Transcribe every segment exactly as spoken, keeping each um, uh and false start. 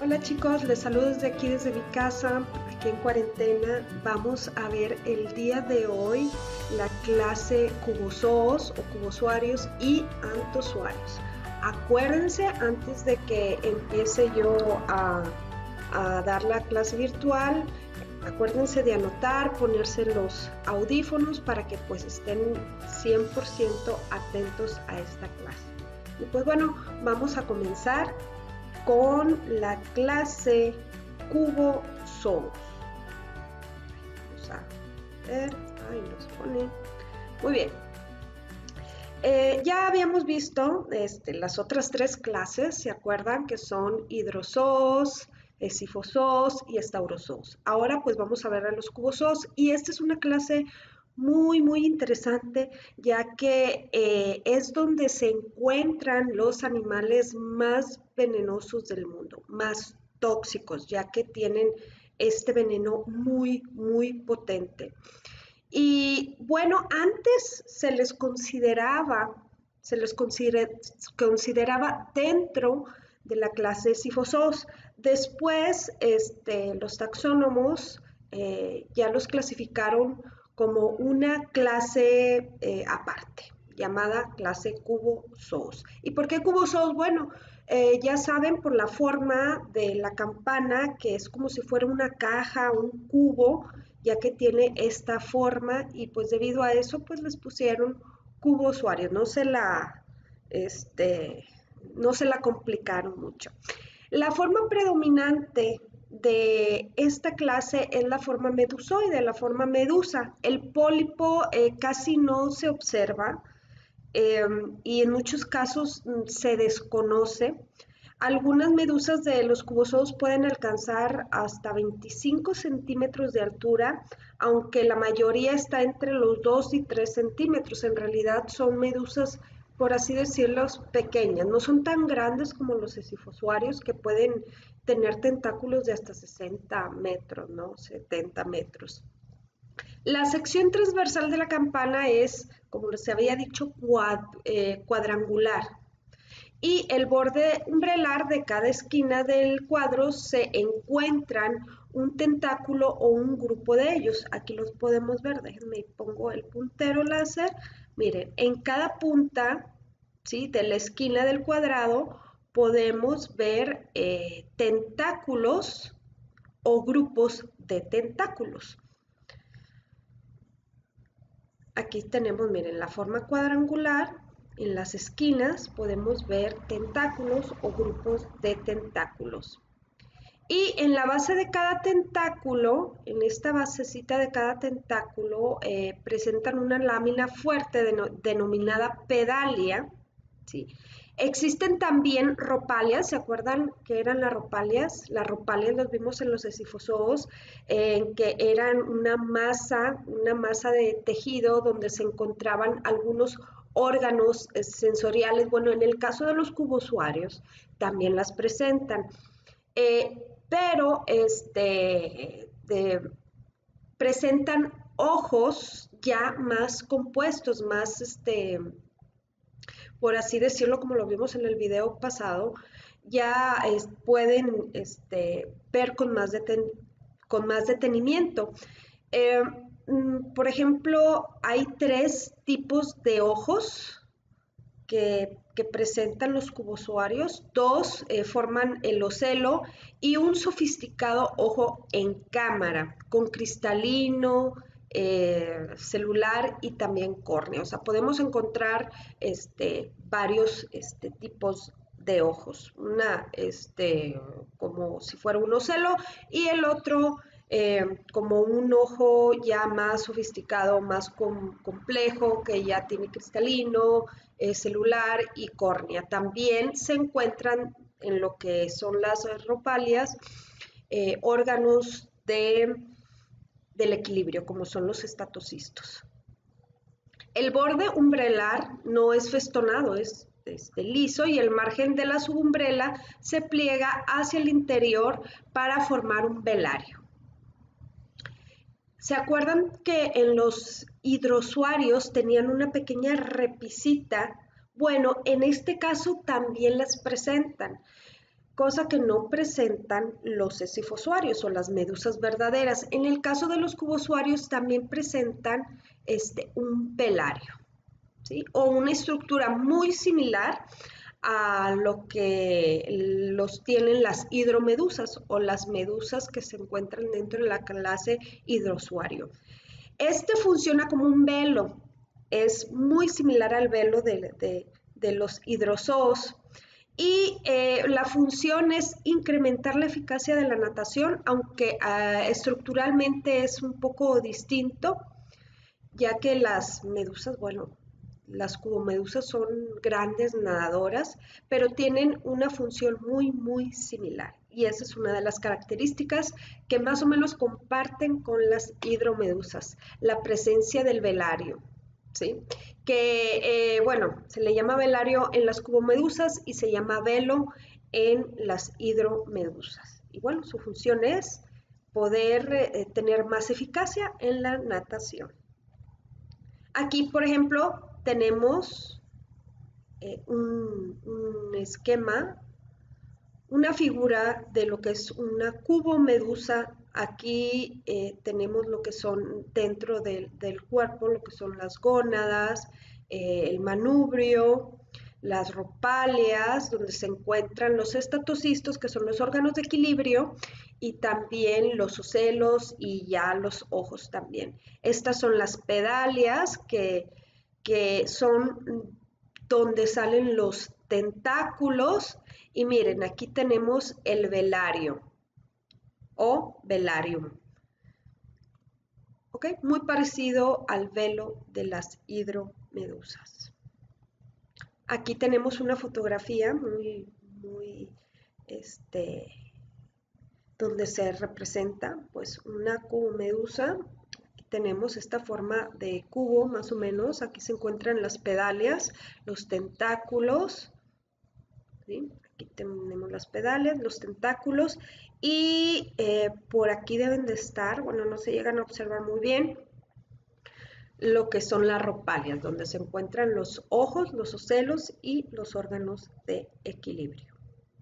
Hola chicos, les saludo desde aquí, desde mi casa, aquí en cuarentena. Vamos a ver el día de hoy la clase cubozoos o cubosuarios y antosuarios. Acuérdense antes de que empiece yo a, a dar la clase virtual, acuérdense de anotar, ponerse los audífonos para que pues estén cien por ciento atentos a esta clase. Y pues bueno, vamos a comenzar con la clase cubozoos. Vamos a ver, ahí nos pone. Muy bien. Eh, ya habíamos visto este, las otras tres clases, ¿se acuerdan? Que son hidrozoos, sifozoos y estaurozoos. Ahora pues vamos a ver a los cubozoos y esta es una clase muy muy interesante, ya que eh, es donde se encuentran los animales más venenosos del mundo, más tóxicos, ya que tienen este veneno muy muy potente. Y bueno, antes se les consideraba, se les consider, consideraba dentro de la clase Sifozoos. Después, este, los taxónomos eh, ya los clasificaron como una clase eh, aparte, llamada clase Cubozoos. ¿Y por qué Cubozoos? Bueno, eh, ya saben por la forma de la campana, que es como si fuera una caja, un cubo, ya que tiene esta forma y pues debido a eso pues les pusieron cubosuarios, no se la, este, no se la complicaron mucho. La forma predominante de esta clase es la forma medusoide, la forma medusa. El pólipo eh, casi no se observa eh, y en muchos casos se desconoce. Algunas medusas de los cubozoos pueden alcanzar hasta veinticinco centímetros de altura, aunque la mayoría está entre los dos y tres centímetros. En realidad son medusas, por así decirlo, pequeñas. No son tan grandes como los sifosuarios, que pueden tener tentáculos de hasta sesenta metros, ¿no? setenta metros. La sección transversal de la campana es, como les había dicho, cuad, eh, cuadrangular. Y el borde umbrelar de cada esquina del cuadro se encuentran un tentáculo o un grupo de ellos. Aquí los podemos ver, déjenme pongo el puntero láser. Miren, en cada punta, ¿sí?, de la esquina del cuadrado podemos ver eh, tentáculos o grupos de tentáculos. Aquí tenemos, miren, la forma cuadrangular. En las esquinas podemos ver tentáculos o grupos de tentáculos. Y en la base de cada tentáculo, en esta basecita de cada tentáculo, eh, presentan una lámina fuerte denominada pedalia, ¿sí? Existen también ropalias, ¿se acuerdan que eran las ropalias? Las ropalias las vimos en los sifozoos, eh, que eran una masa, una masa de tejido donde se encontraban algunos órganos eh, sensoriales. Bueno, en el caso de los cubosuarios también las presentan, eh, pero este, de, presentan ojos ya más compuestos, más este, por así decirlo, como lo vimos en el video pasado, ya es, pueden este, ver con más, deten, con más detenimiento. Eh, por ejemplo, hay tres tipos de ojos que, que presentan los cubosuarios. Dos eh, forman el ocelo y un sofisticado ojo en cámara, con cristalino, eh, celular y también córnea. O sea, podemos encontrar este, varios este, tipos de ojos. Una este, como si fuera un ocelo y el otro eh, como un ojo ya más sofisticado, más com complejo, que ya tiene cristalino, eh, celular y córnea. También se encuentran en lo que son las ropalias eh, órganos de del equilibrio, como son los estatocistos. El borde umbrelar no es festonado, es este, liso, y el margen de la subumbrela se pliega hacia el interior para formar un velario. ¿Se acuerdan que en los hidrosuarios tenían una pequeña repisita? Bueno, en este caso también las presentan. cosa que no presentan los escifosuarios o las medusas verdaderas. En el caso de los cubosuarios también presentan este, un velario, ¿sí? O una estructura muy similar a lo que los tienen las hidromedusas o las medusas que se encuentran dentro de la clase hidrosuario. Este funciona como un velo, es muy similar al velo de, de, de los hidrozoos y eh, la función es incrementar la eficacia de la natación, aunque uh, estructuralmente es un poco distinto, ya que las medusas, bueno, las cubomedusas son grandes nadadoras, pero tienen una función muy, muy similar. Y esa es una de las características que más o menos comparten con las hidromedusas, la presencia del velario, ¿sí? Que, eh, bueno, se le llama velario en las cubomedusas y se llama velo en las hidromedusas. Y bueno, su función es poder eh, tener más eficacia en la natación. Aquí, por ejemplo, tenemos eh, un, un esquema, una figura de lo que es una cubomedusa. Aquí eh, tenemos lo que son dentro del, del cuerpo, lo que son las gónadas, eh, el manubrio, las ropalias, donde se encuentran los estatocistos, que son los órganos de equilibrio, y también los ocelos y ya los ojos también. Estas son las pedalias, que, que son donde salen los tentáculos. Y miren, aquí tenemos el velario o velarium. ¿Ok? Muy parecido al velo de las hidromedusas. Aquí tenemos una fotografía muy, muy, este, donde se representa pues una cubomedusa. Aquí tenemos esta forma de cubo más o menos. Aquí se encuentran las pedalias, los tentáculos, ¿sí? Aquí tenemos las pedales, los tentáculos y eh, por aquí deben de estar, bueno, no se llegan a observar muy bien, lo que son las ropalias, donde se encuentran los ojos, los ocelos y los órganos de equilibrio.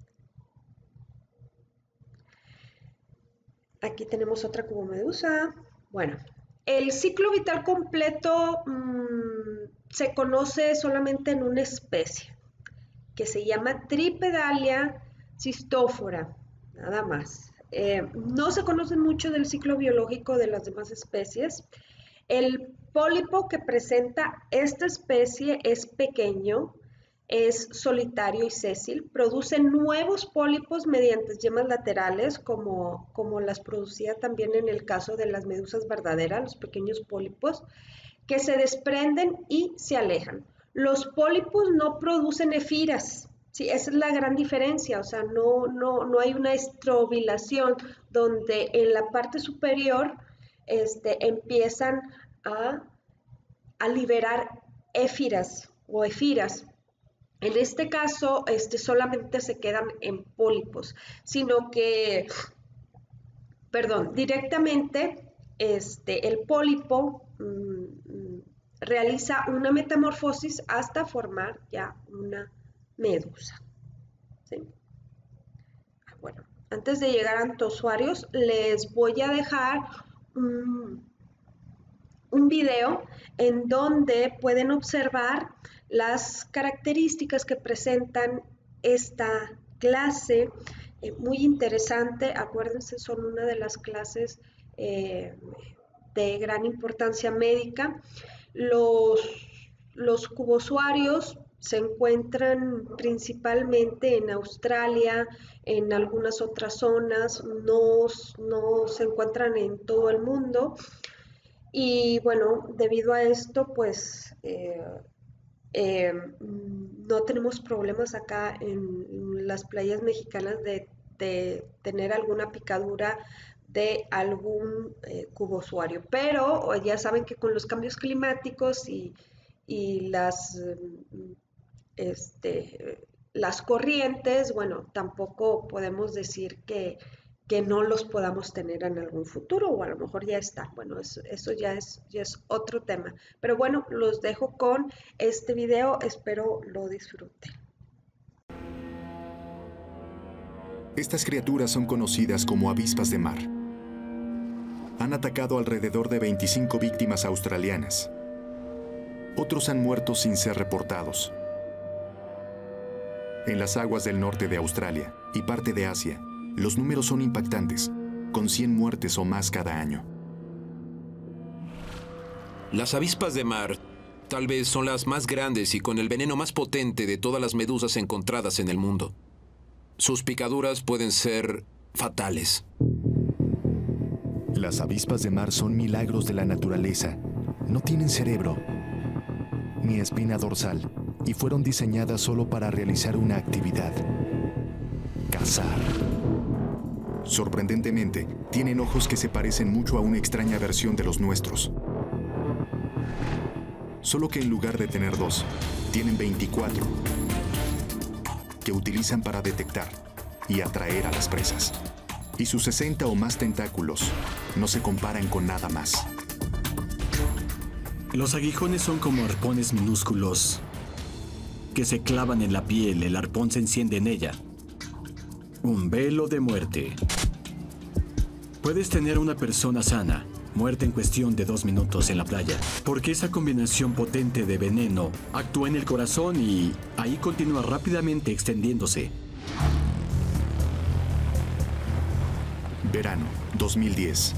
Aquí tenemos otra cubomedusa. Bueno, el ciclo vital completo mmm, se conoce solamente en una especie, que se llama Tripedalia cystophora, nada más. Eh, no se conoce mucho del ciclo biológico de las demás especies. El pólipo que presenta esta especie es pequeño, es solitario y sésil, produce nuevos pólipos mediante yemas laterales, como, como las producía también en el caso de las medusas verdaderas, los pequeños pólipos, que se desprenden y se alejan. Los pólipos no producen efiras, ¿sí? Esa es la gran diferencia, o sea, no, no, no hay una estrobilación donde en la parte superior este, empiezan a, a liberar éfiras o efiras. En este caso, este, solamente se quedan en pólipos, sino que, perdón, directamente este, el pólipo mmm, realiza una metamorfosis hasta formar ya una medusa, ¿sí? Bueno, antes de llegar a antosuarios, les voy a dejar un, un video en donde pueden observar las características que presentan esta clase, eh, muy interesante. Acuérdense, son una de las clases eh, de gran importancia médica. Los, los cubosuarios se encuentran principalmente en Australia, en algunas otras zonas, no, no se encuentran en todo el mundo. Y bueno, debido a esto, pues eh, eh, no tenemos problemas acá en las playas mexicanas de, de tener alguna picadura de algún eh, cubosuario. Pero ya saben que con los cambios climáticos y, y las, este, las corrientes, bueno, tampoco podemos decir que, que no los podamos tener en algún futuro, o a lo mejor ya está. Bueno, eso, eso ya, es, ya es otro tema. Pero bueno, los dejo con este video, espero lo disfruten. Estas criaturas son conocidas como avispas de mar. Han atacado alrededor de veinticinco víctimas australianas. Otros han muerto sin ser reportados. En las aguas del norte de Australia y parte de Asia, los números son impactantes, con cien muertes o más cada año. Las avispas de mar tal vez son las más grandes y con el veneno más potente de todas las medusas encontradas en el mundo. Sus picaduras pueden ser fatales. Las avispas de mar son milagros de la naturaleza. No tienen cerebro ni espina dorsal y fueron diseñadas solo para realizar una actividad: cazar. Sorprendentemente, tienen ojos que se parecen mucho a una extraña versión de los nuestros. Solo que en lugar de tener dos, tienen veinticuatro, que utilizan para detectar y atraer a las presas. Y sus sesenta o más tentáculos no se comparan con nada más. Los aguijones son como arpones minúsculos que se clavan en la piel. El arpón se enciende en ella. Un velo de muerte. Puedes tener una persona sana, muerta en cuestión de dos minutos en la playa, porque esa combinación potente de veneno actúa en el corazón y ahí continúa rápidamente extendiéndose. Verano, dos mil diez.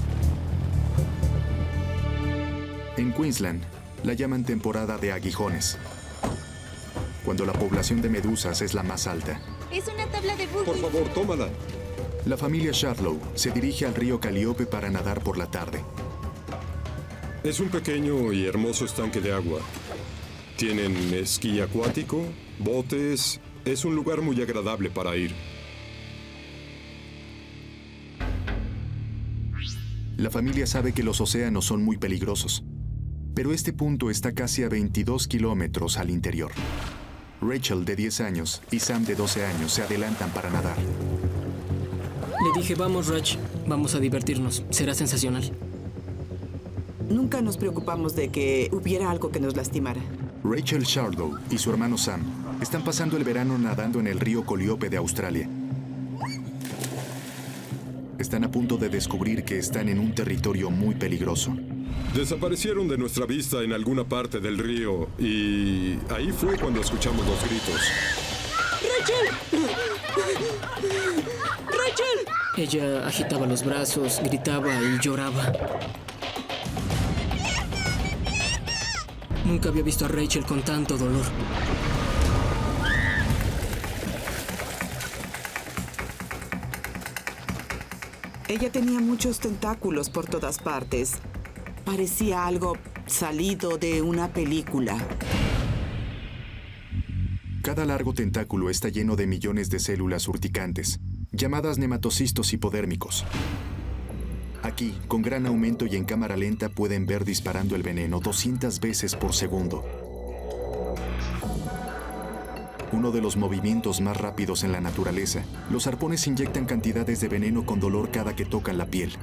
En Queensland, la llaman temporada de aguijones, cuando la población de medusas es la más alta. Es una tabla de boogie. Por favor, tómala. La familia Shadlow se dirige al río Calliope para nadar por la tarde. Es un pequeño y hermoso estanque de agua. Tienen esquí acuático, botes. Es un lugar muy agradable para ir. La familia sabe que los océanos son muy peligrosos, pero este punto está casi a veintidós kilómetros al interior. Rachel, de diez años, y Sam, de doce años, se adelantan para nadar. Le dije, vamos, Rach, vamos a divertirnos. Será sensacional. Nunca nos preocupamos de que hubiera algo que nos lastimara. Rachel Shadlow y su hermano Sam están pasando el verano nadando en el río Calliope de Australia. Están a punto de descubrir que están en un territorio muy peligroso. Desaparecieron de nuestra vista en alguna parte del río y ahí fue cuando escuchamos los gritos. ¡Rachel! ¡Rachel! Ella agitaba los brazos, gritaba y lloraba. Nunca había visto a Rachel con tanto dolor. Ella tenía muchos tentáculos por todas partes. Parecía algo salido de una película. Cada largo tentáculo está lleno de millones de células urticantes, llamadas nematocistos hipodérmicos. Aquí, con gran aumento y en cámara lenta, pueden ver disparando el veneno doscientas veces por segundo. Uno de los movimientos más rápidos en la naturaleza, los arpones inyectan cantidades de veneno con dolor cada que tocan la piel.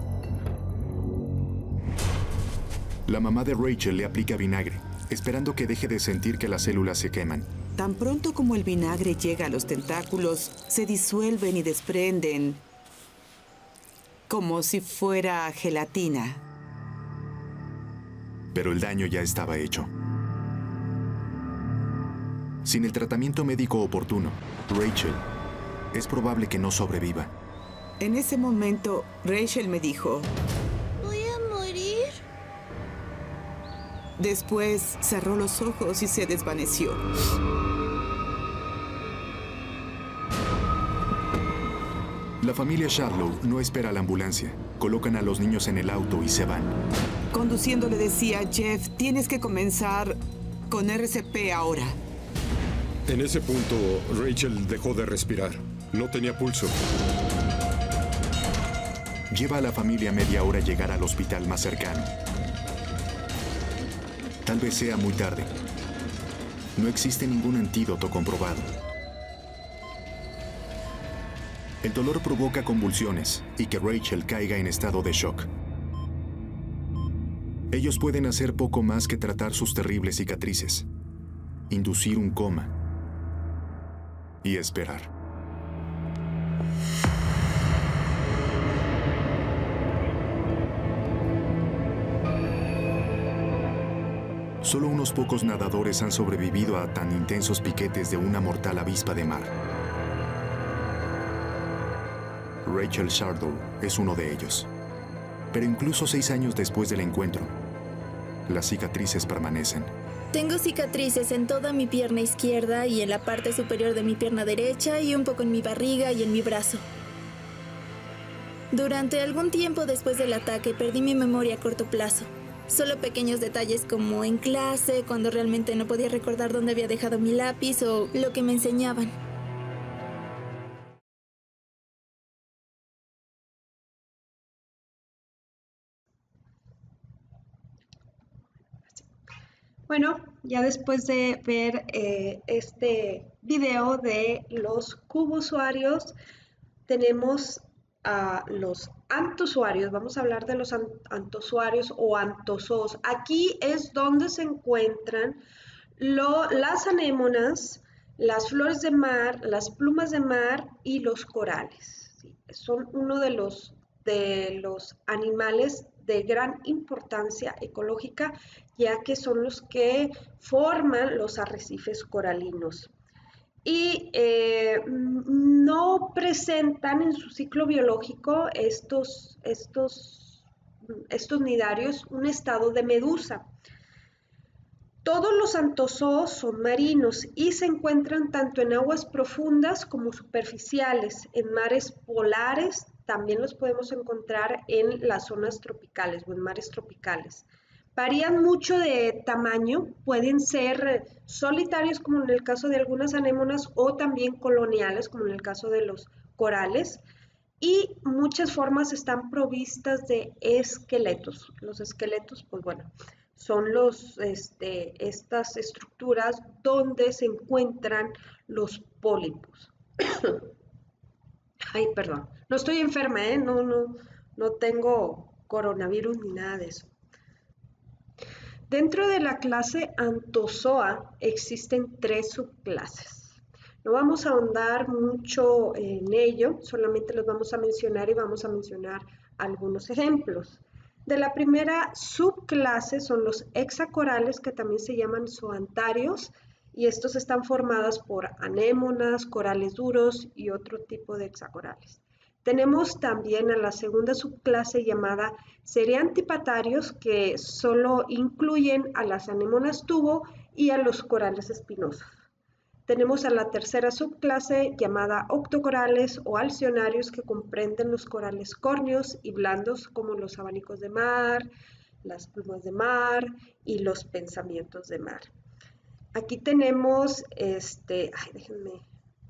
La mamá de Rachel le aplica vinagre, esperando que deje de sentir que las células se queman. Tan pronto como el vinagre llega a los tentáculos, se disuelven y desprenden como si fuera gelatina. Pero el daño ya estaba hecho. Sin el tratamiento médico oportuno, Rachel es probable que no sobreviva. En ese momento, Rachel me dijo... ¿Voy a morir? Después cerró los ojos y se desvaneció. La familia Shadlow no espera a la ambulancia. Colocan a los niños en el auto y se van. Conduciendo le decía a Jeff, tienes que comenzar con R C P ahora. En ese punto, Rachel dejó de respirar. No tenía pulso. Lleva a la familia media hora a llegar al hospital más cercano. Tal vez sea muy tarde. No existe ningún antídoto comprobado. El dolor provoca convulsiones y que Rachel caiga en estado de shock. Ellos pueden hacer poco más que tratar sus terribles cicatrices, inducir un coma y esperar. Solo unos pocos nadadores han sobrevivido a tan intensos piquetes de una mortal avispa de mar. Rachel Shardow es uno de ellos. Pero incluso seis años después del encuentro, las cicatrices permanecen. Tengo cicatrices en toda mi pierna izquierda y en la parte superior de mi pierna derecha y un poco en mi barriga y en mi brazo. Durante algún tiempo después del ataque perdí mi memoria a corto plazo. Solo pequeños detalles como en clase, cuando realmente no podía recordar dónde había dejado mi lápiz o lo que me enseñaban. Bueno, ya después de ver eh, este video de los cubosuarios, tenemos a los antosuarios. Vamos a hablar de los antosuarios o antozoos. Aquí es donde se encuentran lo, las anémonas, las flores de mar, las plumas de mar y los corales. ¿Sí? Son uno de los, de los animales de gran importancia ecológica, ya que son los que forman los arrecifes coralinos. Y eh, no presentan en su ciclo biológico estos, estos, estos nidarios un estado de medusa. Todos los antozoos son marinos y se encuentran tanto en aguas profundas como superficiales, en mares polares. También los podemos encontrar en las zonas tropicales o en mares tropicales. Varían mucho de tamaño, pueden ser solitarios como en el caso de algunas anémonas o también coloniales como en el caso de los corales, y muchas formas están provistas de esqueletos. Los esqueletos, pues bueno, son los, este, estas estructuras donde se encuentran los pólipos. Ay, perdón, no estoy enferma, ¿eh? no, no, no tengo coronavirus ni nada de eso. Dentro de la clase Anthozoa existen tres subclases. No vamos a ahondar mucho en ello, solamente los vamos a mencionar y vamos a mencionar algunos ejemplos. De la primera subclase son los hexacorales, que también se llaman zoantarios, y estos están formados por anémonas, corales duros y otro tipo de hexacorales. Tenemos también a la segunda subclase llamada Seriantipatarios, que solo incluyen a las anémonas tubo y a los corales espinosos. Tenemos a la tercera subclase llamada Octocorales o Alcionarios, que comprenden los corales córneos y blandos como los abanicos de mar, las plumas de mar y los pensamientos de mar. Aquí tenemos, este, ay, déjenme...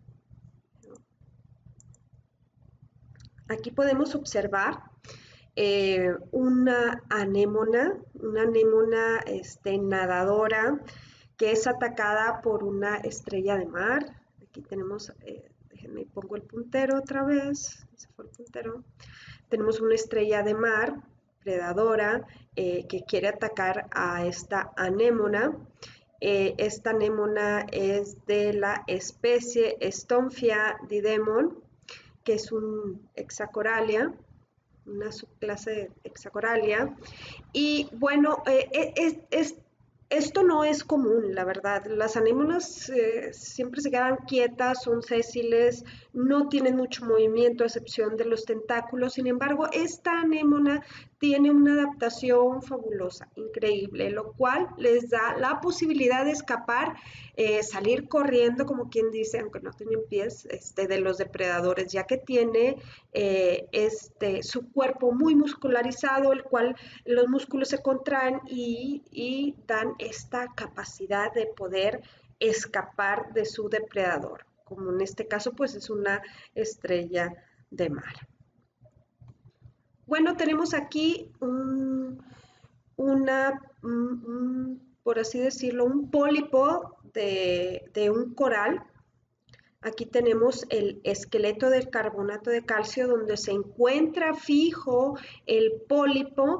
Aquí podemos observar eh, una anémona, una anémona este, nadadora que es atacada por una estrella de mar. Aquí tenemos, eh, déjenme pongo el puntero otra vez, ese fue el puntero. Tenemos una estrella de mar predadora eh, que quiere atacar a esta anémona. Eh, esta anémona es de la especie Stomphia didemon, que es un hexacoralia, una subclase de hexacoralia. Y bueno, eh, es, es, esto no es común, la verdad. Las anémonas eh, siempre se quedan quietas, son sésiles, no tienen mucho movimiento a excepción de los tentáculos. Sin embargo, esta anémona tiene una adaptación fabulosa, increíble, lo cual les da la posibilidad de escapar, eh, salir corriendo, como quien dice, aunque no tienen pies, este, de los depredadores, ya que tiene eh, este, su cuerpo muy muscularizado, el cual los músculos se contraen y, y dan esta capacidad de poder escapar de su depredador, como en este caso pues es una estrella de mar. Bueno, tenemos aquí un, una, un, por así decirlo, un pólipo de, de un coral. Aquí tenemos el esqueleto del carbonato de calcio donde se encuentra fijo el pólipo.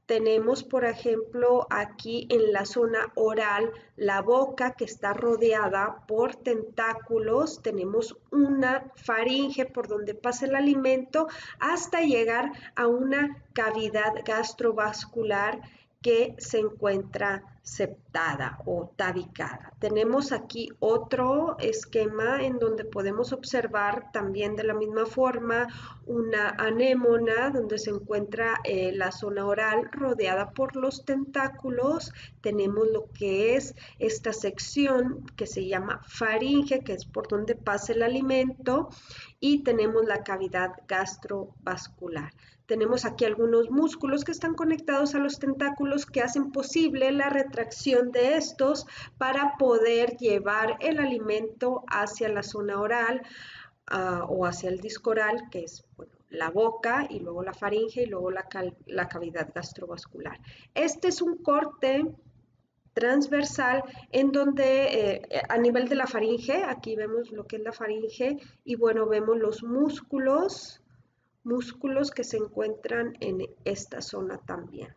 Tenemos, por ejemplo, aquí en la zona oral, la boca que está rodeada por tentáculos. Tenemos una faringe por donde pasa el alimento hasta llegar a una cavidad gastrovascular que se encuentra septada o tabicada. Tenemos aquí otro esquema en donde podemos observar también de la misma forma una anémona donde se encuentra eh, la zona oral rodeada por los tentáculos. Tenemos lo que es esta sección que se llama faringe, que es por donde pasa el alimento, y tenemos la cavidad gastrovascular. Tenemos aquí algunos músculos que están conectados a los tentáculos que hacen posible la retracción de estos para poder llevar el alimento hacia la zona oral uh, o hacia el disco oral, que es bueno, la boca, y luego la faringe y luego la, la cavidad gastrovascular. Este es un corte transversal en donde eh, a nivel de la faringe, aquí vemos lo que es la faringe y bueno, vemos los músculos músculos que se encuentran en esta zona también.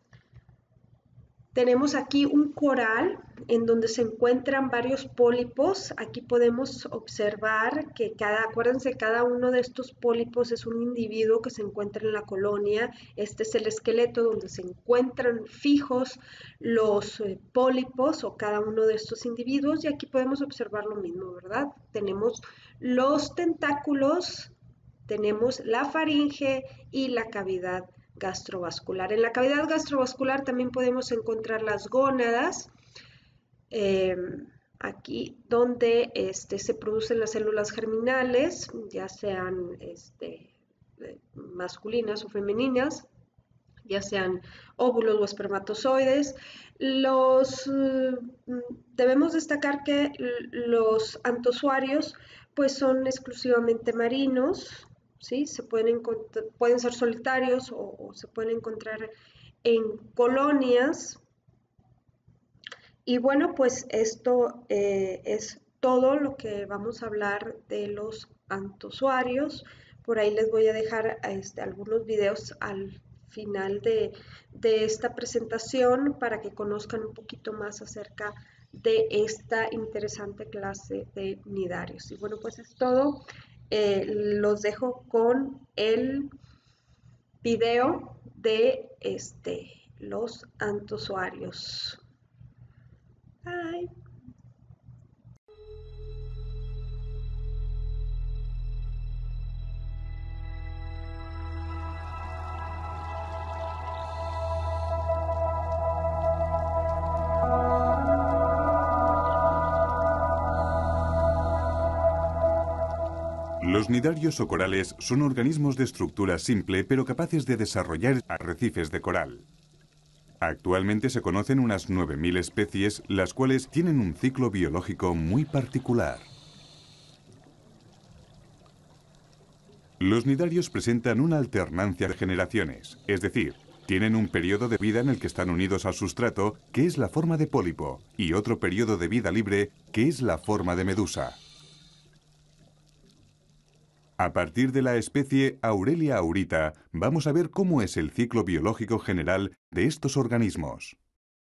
Tenemos aquí un coral en donde se encuentran varios pólipos. Aquí podemos observar que cada, acuérdense, cada uno de estos pólipos es un individuo que se encuentra en la colonia. Este es el esqueleto donde se encuentran fijos los eh, pólipos o cada uno de estos individuos, y aquí podemos observar lo mismo, ¿verdad? Tenemos los tentáculos, tenemos la faringe y la cavidad gastrovascular. En la cavidad gastrovascular también podemos encontrar las gónadas, eh, aquí donde este, se producen las células germinales, ya sean este, masculinas o femeninas, ya sean óvulos o espermatozoides. Los, eh, debemos destacar que los antozoarios pues son exclusivamente marinos, ¿sí? Se pueden, pueden ser solitarios o, o se pueden encontrar en colonias. Y bueno, pues esto eh, es todo lo que vamos a hablar de los antozoarios. Por ahí les voy a dejar este, algunos videos al final de, de esta presentación para que conozcan un poquito más acerca de esta interesante clase de cnidarios. Y bueno, pues es todo. Eh, los dejo con el video de este, los antozoarios. Bye. Los cnidarios o corales son organismos de estructura simple pero capaces de desarrollar arrecifes de coral. Actualmente se conocen unas nueve mil especies, las cuales tienen un ciclo biológico muy particular. Los cnidarios presentan una alternancia de generaciones, es decir, tienen un periodo de vida en el que están unidos al sustrato, que es la forma de pólipo, y otro periodo de vida libre, que es la forma de medusa. A partir de la especie Aurelia aurita, vamos a ver cómo es el ciclo biológico general de estos organismos.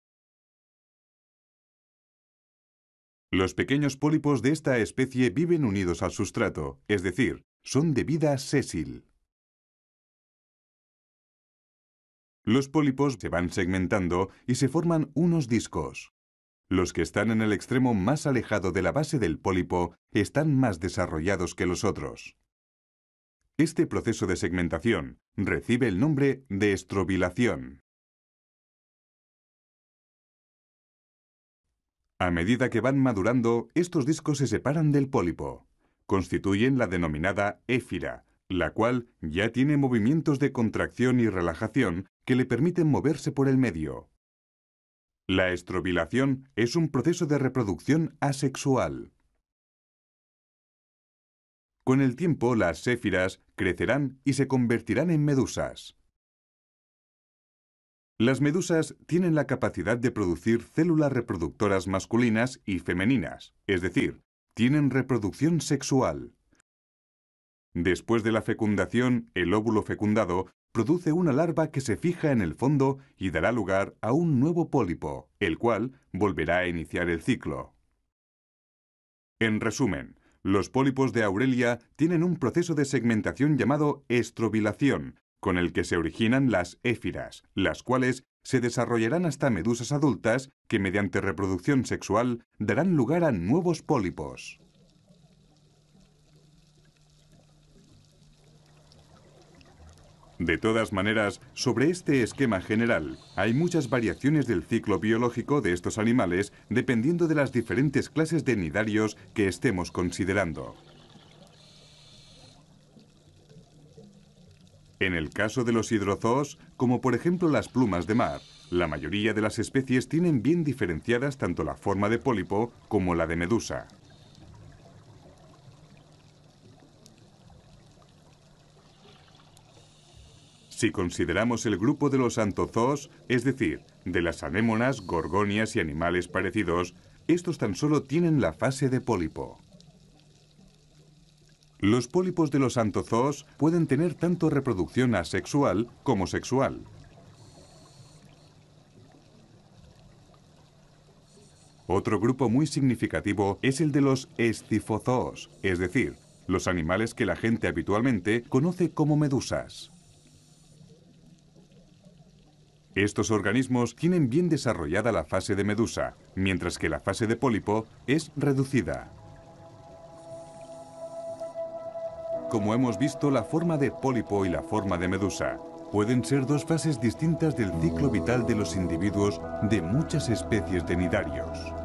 Los pequeños pólipos de esta especie viven unidos al sustrato, es decir, son de vida sésil. Los pólipos se van segmentando y se forman unos discos. Los que están en el extremo más alejado de la base del pólipo están más desarrollados que los otros. Este proceso de segmentación recibe el nombre de estrobilación. A medida que van madurando, estos discos se separan del pólipo. Constituyen la denominada éfira, la cual ya tiene movimientos de contracción y relajación que le permiten moverse por el medio. La estrobilación es un proceso de reproducción asexual. Con el tiempo, las éfiras crecerán y se convertirán en medusas. Las medusas tienen la capacidad de producir células reproductoras masculinas y femeninas, es decir, tienen reproducción sexual. Después de la fecundación, el óvulo fecundado produce una larva que se fija en el fondo y dará lugar a un nuevo pólipo, el cual volverá a iniciar el ciclo. En resumen, los pólipos de Aurelia tienen un proceso de segmentación llamado estrobilación, con el que se originan las éfiras, las cuales se desarrollarán hasta medusas adultas que mediante reproducción sexual darán lugar a nuevos pólipos. De todas maneras, sobre este esquema general, hay muchas variaciones del ciclo biológico de estos animales dependiendo de las diferentes clases de nidarios que estemos considerando. En el caso de los hidrozoos, como por ejemplo las plumas de mar, la mayoría de las especies tienen bien diferenciadas tanto la forma de pólipo como la de medusa. Si consideramos el grupo de los anthozoos, es decir, de las anémonas, gorgonias y animales parecidos, estos tan solo tienen la fase de pólipo. Los pólipos de los anthozoos pueden tener tanto reproducción asexual como sexual. Otro grupo muy significativo es el de los escifozoos, es decir, los animales que la gente habitualmente conoce como medusas. Estos organismos tienen bien desarrollada la fase de medusa, mientras que la fase de pólipo es reducida. Como hemos visto, la forma de pólipo y la forma de medusa pueden ser dos fases distintas del ciclo vital de los individuos de muchas especies de nidarios.